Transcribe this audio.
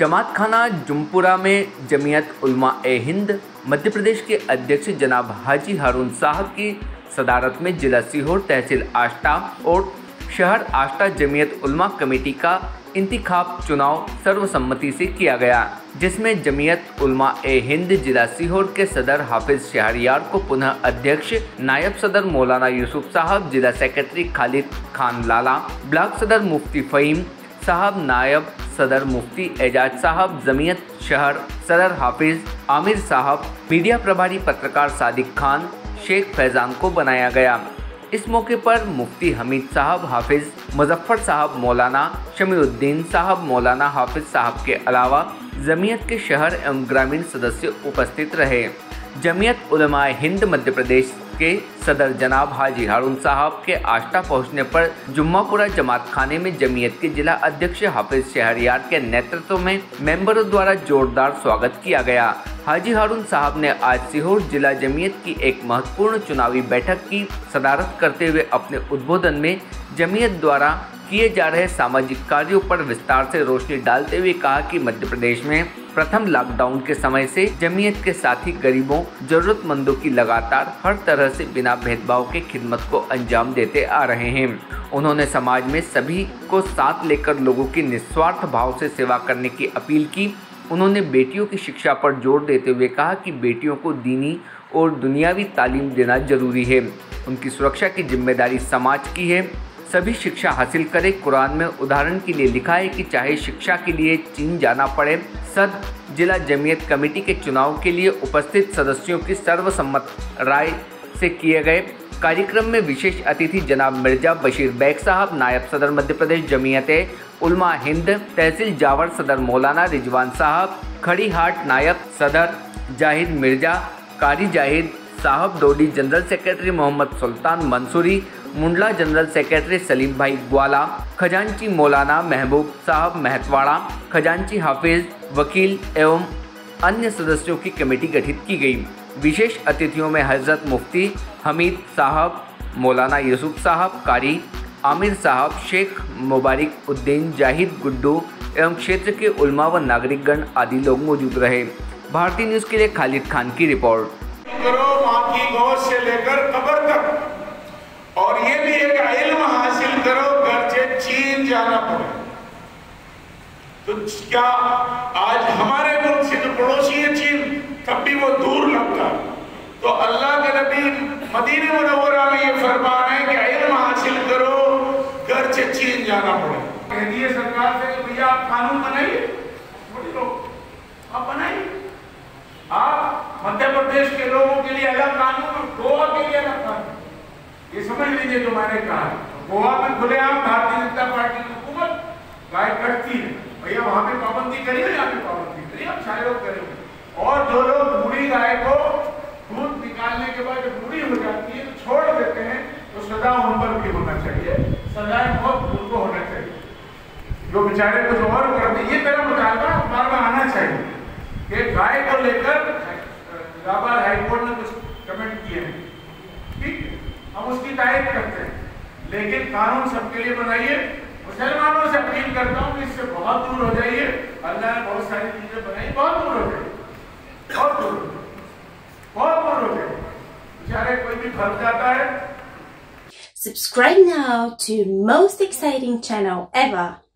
जमात खाना जुमपुरा में जमीयत उलमा ए हिंद मध्य प्रदेश के अध्यक्ष जनाब हाजी हारून साहब की सदारत में जिला सीहोर, तहसील आष्टा और शहर आष्टा जमीयत उलमा कमेटी का इंतिखाब चुनाव सर्वसम्मति से किया गया, जिसमें जमीयत उलमा ए हिंद जिला सीहोर के सदर हाफिज शहरियार को पुनः अध्यक्ष, नायब सदर मौलाना यूसुफ साहब, जिला सेक्रेटरी खालिद खान लाला, ब्लॉक सदर मुफ्ती फ़हीम साहब, नायब सदर मुफ्ती एजाज साहब, जमीयत शहर सदर हाफिज आमिर साहब, मीडिया प्रभारी पत्रकार सादिक खान, शेख फैजान को बनाया गया। इस मौके पर मुफ्ती हमीद साहब, हाफिज मुजफ्फर साहब, मौलाना शमीउद्दीन साहब, मौलाना हाफिज साहब के अलावा जमीयत के शहर एवं ग्रामीण सदस्य उपस्थित रहे। जमीयत उलमा हिंद मध्य प्रदेश के सदर जनाब हाजी हारून साहब के आष्टा पहुंचने पर जुम्मापुरा जमात खाने में जमीयत के जिला अध्यक्ष हाफिज शहरियार के नेतृत्व में मेंबरों द्वारा जोरदार स्वागत किया गया। हाजी हारून साहब ने आज सीहोर जिला जमीयत की एक महत्वपूर्ण चुनावी बैठक की सदारत करते हुए अपने उद्बोधन में जमीयत द्वारा किए जा रहे सामाजिक कार्यों पर विस्तार से रोशनी डालते हुए कहा कि मध्य प्रदेश में प्रथम लॉकडाउन के समय से जमीयत के साथी गरीबों, जरूरतमंदों की लगातार हर तरह से बिना भेदभाव के खिदमत को अंजाम देते आ रहे हैं। उन्होंने समाज में सभी को साथ लेकर लोगों की निस्वार्थ भाव से सेवा करने की अपील की। उन्होंने बेटियों की शिक्षा पर जोर देते हुए कहा कि बेटियों को दीनी और दुनियावी तालीम देना जरूरी है। उनकी सुरक्षा की जिम्मेदारी समाज की है। सभी शिक्षा हासिल करें। कुरान में उदाहरण के लिए लिखा है कि चाहे शिक्षा के लिए चीन जाना पड़े। सद जिला जमीयत कमेटी के चुनाव के लिए उपस्थित सदस्यों की सर्वसम्मत राय से किए गए कार्यक्रम में विशेष अतिथि जनाब मिर्जा बशीर बैग साहब, नायब सदर मध्य प्रदेश जमीयत उलमा हिंद तहसील जावर सदर मौलाना रिजवान साहब, खड़ी हाट नायब सदर जाहिद मिर्जा, कारी जाहिद साहब, Dodi general secretary Mohammad Sultan Mansuri, Mundla general secretary Salim भाई ग्वाला, खजांची मौलाना महबूब साहब महतवाड़ा, खजांची हाफिज, वकील एवं अन्य सदस्यों की कमेटी गठित की गई। विशेष अतिथियों में हजरत मुफ्ती हमीद साहब, मौलाना यूसुफ साहब, कारी आमिर साहब, शेख मुबारक उद्दीन, जाहिद गुड्डू एवं क्षेत्र के उलमा व नागरिकगण आदि लोग मौजूद रहे। भारतीय न्यूज़ के लिए खालिद खान की रिपोर्ट। करो माँ की गोद से लेकर कब्र तक, और ये भी एक इल्म हासिल करो, घर से चीन जाना पड़े। तो क्या आज हमारे मुल्क से जो पड़ोसी है चीन, तब भी वो दूर लगता, तो अल्लाह के नबी मदीने मुनव्वरा में ये फरमा रहे हैं कि इल्म हासिल करो, घर से चीन जाना पड़े। कह दिए सरकार से कि भैया आप कानून बनाइए, छोटे लोग आप बनाइए। आप मध्य प्रदेश के लोगों के लिए अलग कानून, गोवा के लिए अलग कानून, ये समझ लीजिए जो मैंने कहा। गोवा में खुलेआम भारतीय जनता पार्टी की हुकूमत गाय कटती है, भैया वहां पे पाबंदी करिए, यहाँ पे पाबंदी करिए, हम सारे लोग करेंगे। और जो लोग बूढ़ी गाय को दूध निकालने के बाद जब बूढ़ी हो जाती है तो छोड़ देते हैं, तो सजा उन पर भी होना चाहिए, सजाए बहुत उनको होना चाहिए। जो बेचारे कुछ और करते, ये मेरा मुतालबा अखबार में आना चाहिए कि गाय को लेकर इलाहाबाद हाईकोर्ट ने कुछ कमेंट किए हैं, ठीक है, हम उसकी तारीफ करते हैं, लेकिन कानून सबके लिए बनाइए। मुसलमानों से अपील करता हूँ कि इससे बहुत दूर हो जाइए। अल्लाह ने बहुत सारी चीजें बनाई, बहुत दूर हो जाइए, बहुत दूर हो जाइए, बेचारे कोई भी फंस जाता है। Subscribe now to most exciting channel ever.